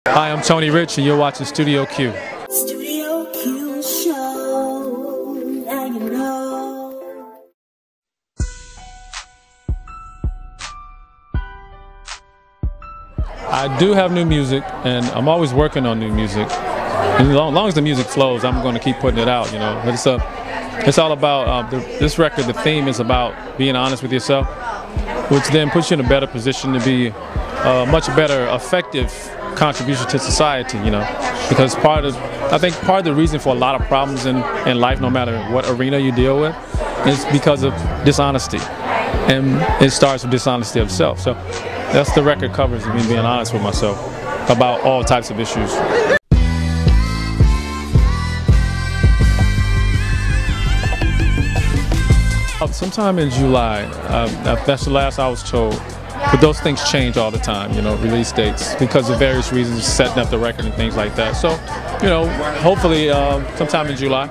Hi, I'm Tony Rich, and you're watching Studio Q. Studio Q show, now you know. I do have new music, and I'm always working on new music. And as long as the music flows, I'm going to keep putting it out, you know. But it's all about, this record, the theme is about being honest with yourself, which then puts you in a better position to be a much better, effective contribution to society, you know. Because I think part of the reason for a lot of problems in life, no matter what arena you deal with, is because of dishonesty. And it starts with dishonesty of self. So that's the record covers, me being honest with myself about all types of issues. Sometime in July, that's the last I was told. But those things change all the time, you know, release dates, because of various reasons, setting up the record and things like that. So, you know, hopefully sometime in July.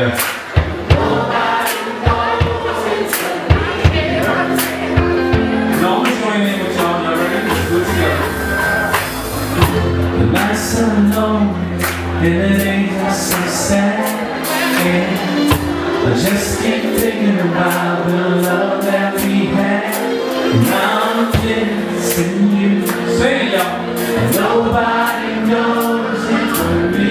Yeah. No, I'm just going in with y'all. Y'all ready? Let's do it together. The nights so long, and it ain't just so sad. I just keep thinking about the love that we had. Now I'm missing you. Say it, y'all. And nobody knows it but me.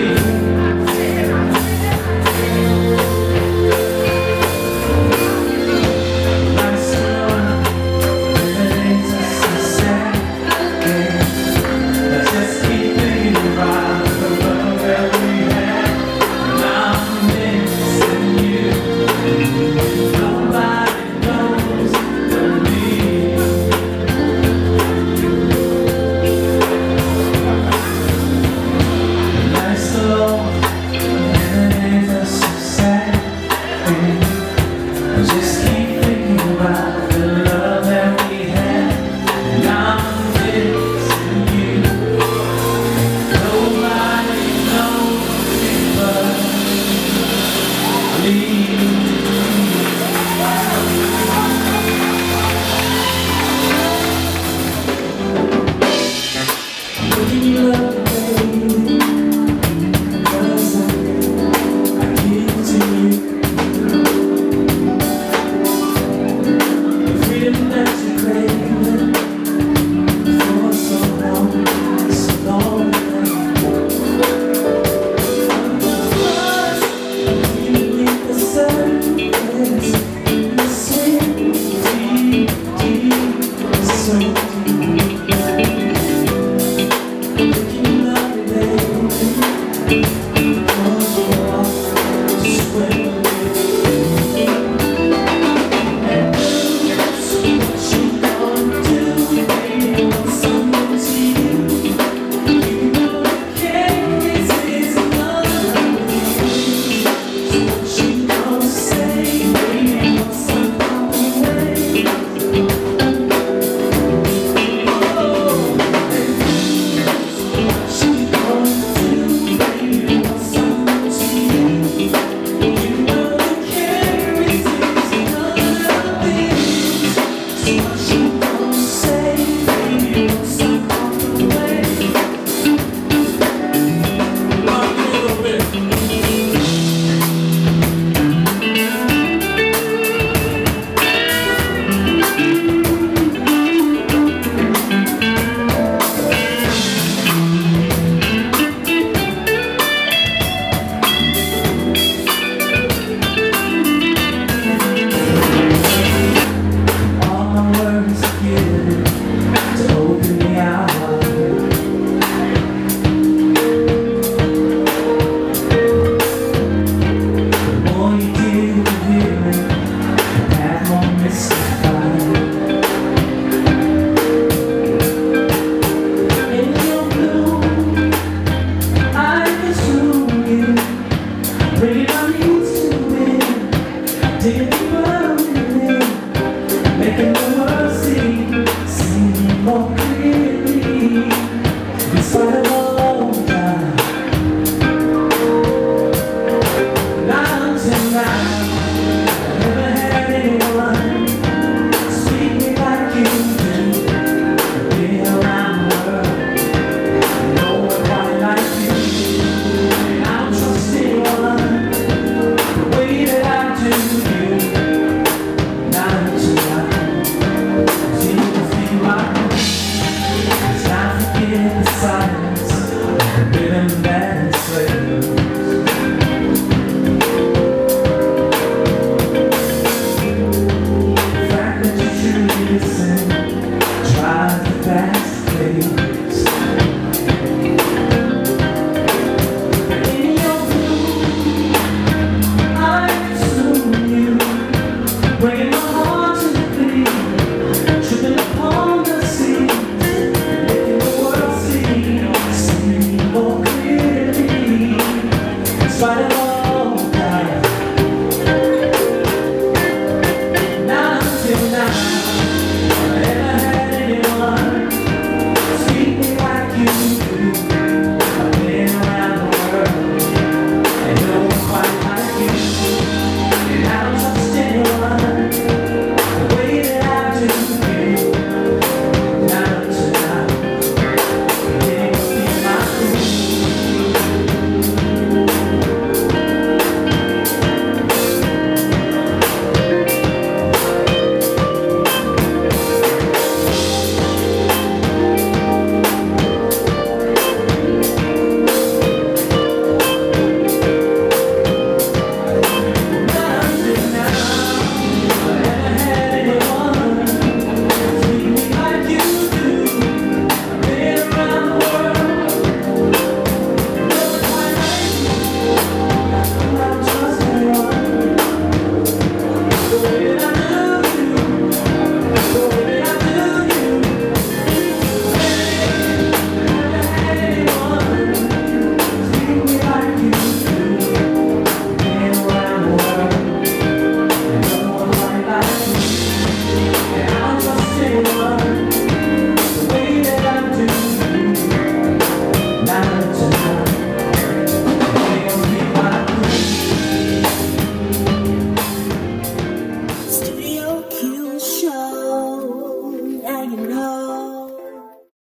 Fight it all.